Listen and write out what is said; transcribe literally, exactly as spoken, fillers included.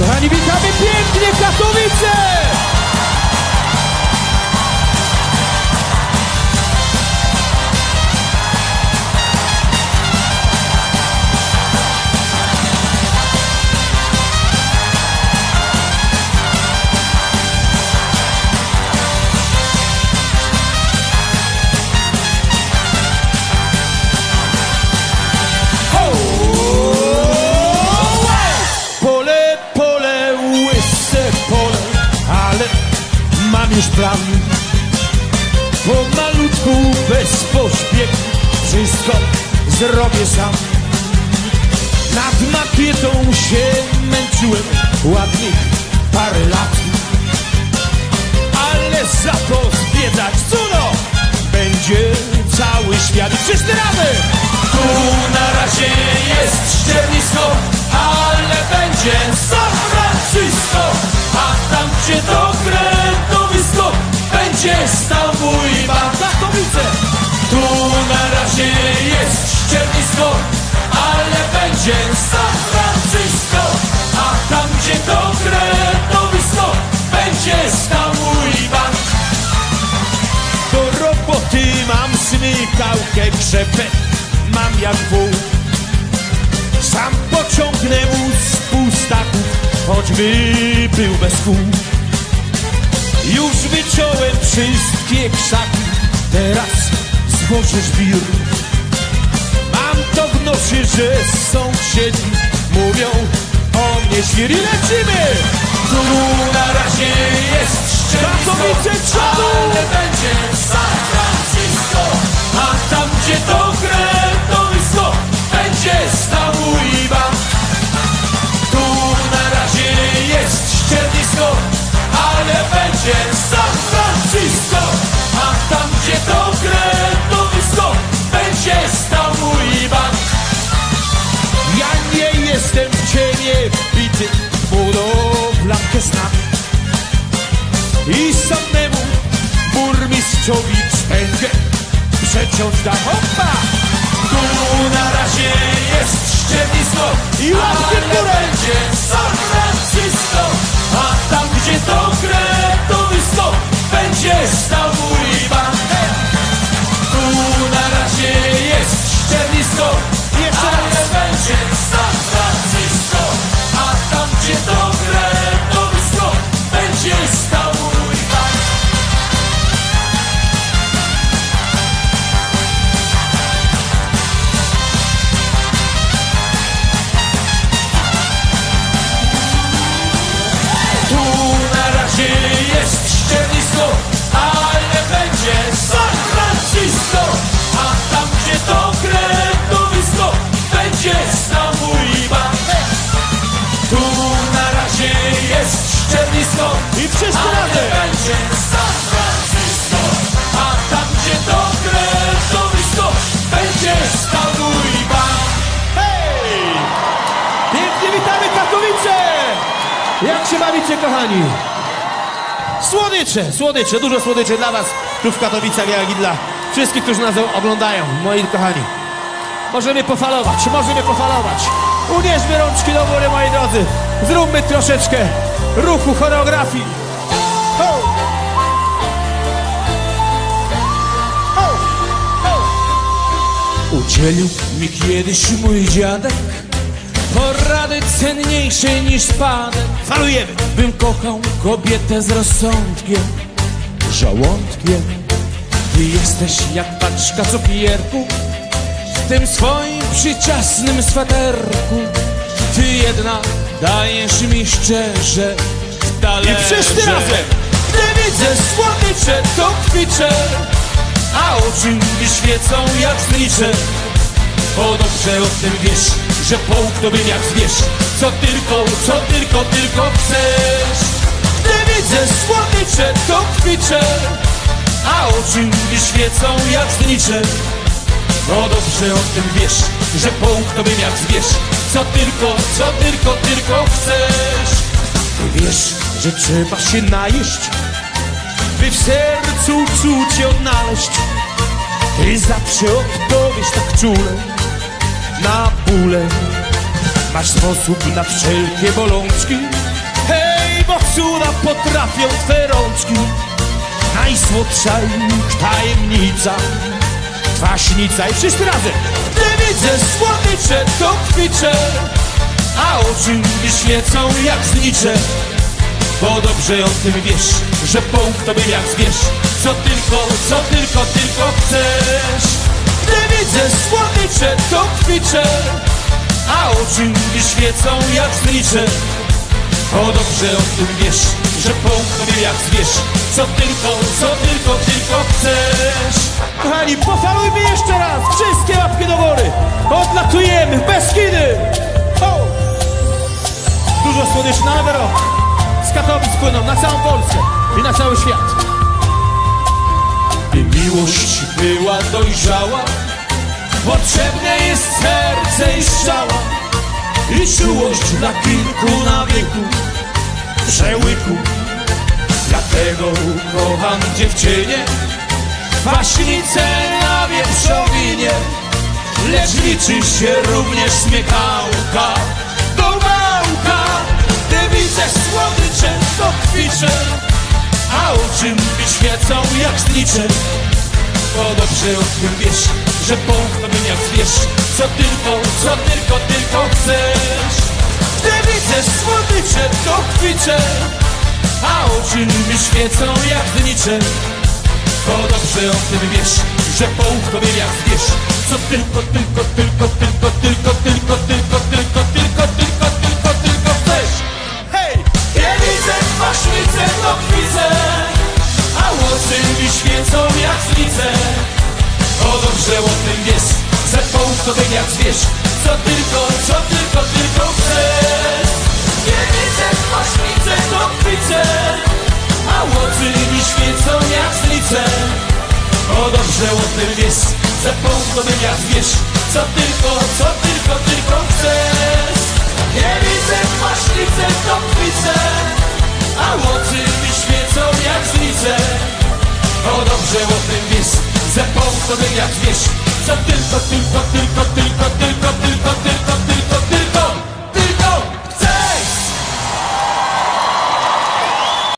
Kochani, witamy pięknie Katowice! Już plan pomalutku, bez pośpiechu, wszystko zrobię sam. Nad makietą się męczyłem ładnych parę lat, ale za to zwiedzać cudo będzie cały świat. I wszyscy razem! Tu na razie jest ściernisko, ale będzie San Francisco, a tam gdzie to krętowisko będzie stał mój bank. Katowice! Tu na razie jest ściernisko, ale będzie San Francisco, a tam gdzie to krętowisko będzie stał mój bank. Do roboty mam smykałkę, krzepę mam jak wół. Sam pociągnę wóz z pustaków, choćby był bez kół. Już wyciąłem wszystkie krzaki, teraz złożę żwir. Mam to w nosie, że sąsiedzi mówią o mnie świr. I lecimy! Tu na razie jest ściernisko, ale będzie San Francisco, a tam gdzie to krętowisko będzie stał mój bank. Tu na razie jest ściernisko, ale będzie San Francisco, a tam gdzie to krętowisko będzie stał mój bank. Ja nie jestem w ciemię wbity, budowlankę znam i samemu burmistrzowi wstęgę przeciąć dam. Opa! Tu na razie jest ściernisko, i łapki w górę będzie San Francisco, a tam gdzie to krętowisko będzie stał mój bank. Tu na razie jest ściernisko, ale będzie San Francisco, a tam gdzie to krętowisko będzie stał mój bank. Tu na razie jest ściernisko, ale będzie San Francisco, a tam gdzie to krętowisko będzie stał mój bank. Tu na razie jest ściernisko, i wszyscy razem będzie San Francisco, a tam gdzie to krętowisko będzie stał mój bank. Hej! Pięknie witamy Katowice! Jak się bawicie, kochani? Słodycze, słodycze, dużo słodyczy dla was tu w Katowicach, jak i dla wszystkich, którzy nas oglądają, moi kochani. Możemy pofalować, możemy pofalować. Unieśmy rączki do góry, moi drodzy. Zróbmy troszeczkę ruchu, choreografii. Ho! Ho! Ho! Udzielił mi kiedyś mój dziadek porady cenniejszej niż spadek. Falujemy! Bym kochał kobietę z rozsądkiem, żołądkiem. Ty jesteś jak paczka cukierku w tym swoim przyciasnym sweterku. Ty jedna dajesz mi szczerze w talerze. I wszyscy razem! Gdy widzę słodycze, to kwiczę, a oczy mi świecą jak znicze. Bo dobrze o tym wiesz, że połknąłbym jak zwierz, co tylko, co tylko, tylko chcesz. Gdy widzę słodycze, to kwiczę, a oczy mi świecą jak znicze. Bo dobrze o tym wiesz, że połknąłbym jak zwierz, co tylko, co tylko, tylko chcesz. Ty wiesz, że trzeba się najeść, by w sercu czucie odnaleźć. Ty zawsze odpowiesz tak czule na bóle. Masz sposób na wszelkie bolączki, Hej, bo cuda potrafią twe rączki, najsłodsza ich tajemnica, kwaśnica i wszyscy razem. Gdy widzę słodycze, to kwiczę, a oczy mi świecą jak znicze. Bo dobrze o tym wiesz, że połk tobie jak zwierz, co tylko, co tylko, tylko chcesz. Gdy widzę słodycze, to kwiczę, a oczy mi świecą jak znicze. Bo dobrze o tym wiesz, że połk tobie jak zwierz, co tylko, co tylko, tylko chcesz. Kochani, pofalujmy jeszcze raz, wszystkie łapki do góry. Odlatujemy w Beskidy. Ho! Dużo słodyczy na nowy rok. Z Katowic płyną na całą Polskę i na cały świat. By miłość była dojrzała, potrzebne jest serce i strzała i czułość dla kilku na wieku przełyku. Dlatego kocham dziewczynie, kwaśnicę na wieprzowinie, lecz liczy się również smiechałka do małka. Gdy widzę słodycze, to kwiczę, a oczy mi świecą jak znicze. Bo dobrze o tym wiesz, że połk tobie jak zwierz, co tylko, co tylko, tylko chcesz. Gdy widzę słodycze, to kwiczę, a oczy mi świecą jak znicze. Bo dobrze o tym wiesz, że połk tobie jak zwierz, co tylko, tylko, tylko, tylko, tylko, tylko, tylko, tylko, tylko, tylko, tylko, tylko chcesz. Hej! Ja widzę kwaśnicę, to kwidzę, a oczy mi świecą jak znicze. Bo dobrze o tym wiesz, że połk tobie jak zwierz, co tylko, co tylko, tylko chcesz. Ja widzę kwaśnicę, to kwidzę, a oczy mi świecą jak znicze. Bo dobrze o tym wiesz, że połk tobie jak zwierz, co tylko, co tylko, tylko chcesz. Ja widzę kwaśnicę, to kwidzę, a oczy mi świecą jak znicze. Bo dobrze o tym wiesz, że połk tobie jak zwierz, co tylko, tylko,